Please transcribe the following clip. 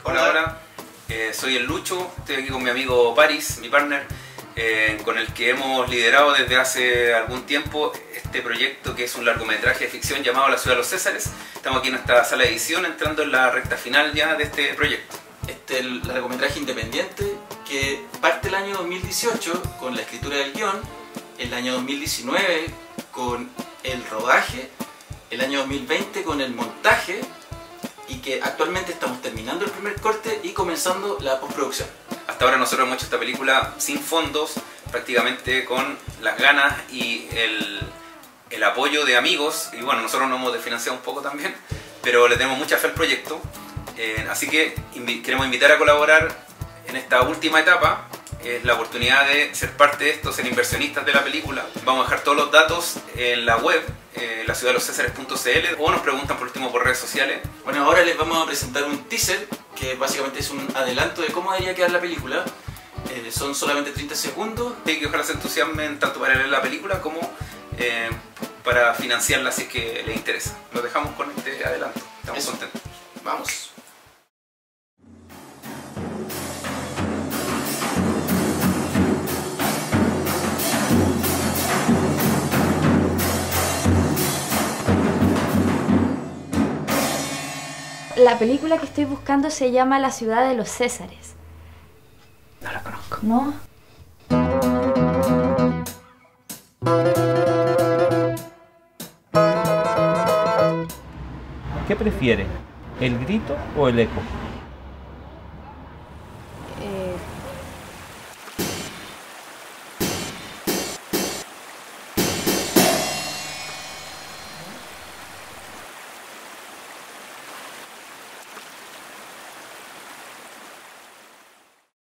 Hola, hola. Soy el Lucho, estoy aquí con mi amigo Paris, mi partner, con el que hemos liderado desde hace algún tiempo este proyecto que es un largometraje de ficción llamado La Ciudad de los Césares. Estamos aquí en nuestra sala de edición entrando en la recta final ya de este proyecto. Este es el largometraje independiente que parte el año 2018 con la escritura del guión, el año 2019 con el rodaje, el año 2020 con el montaje y que actualmente estamos terminando el primer corte y comenzando la postproducción. Hasta ahora nosotros hemos hecho esta película sin fondos, prácticamente con las ganas y el apoyo de amigos, y bueno, nosotros nos hemos desfinanciado un poco también, pero le tenemos mucha fe al proyecto, así que queremos invitar a colaborar en esta última etapa. Es la oportunidad de ser parte de esto, ser inversionistas de la película. Vamos a dejar todos los datos en la web, laciudaddeloscesares.cl, o nos preguntan por último por redes sociales. Bueno, ahora les vamos a presentar un teaser que básicamente es un adelanto de cómo debería quedar la película. Son solamente 30 segundos. Y que ojalá se entusiasmen tanto para ver la película como para financiarla si es que les interesa. Lo dejamos con este adelanto. Estamos contentos. Vamos. La película que estoy buscando se llama La Ciudad de los Césares. No la conozco. ¿No? ¿Qué prefiere? ¿El grito o el eco?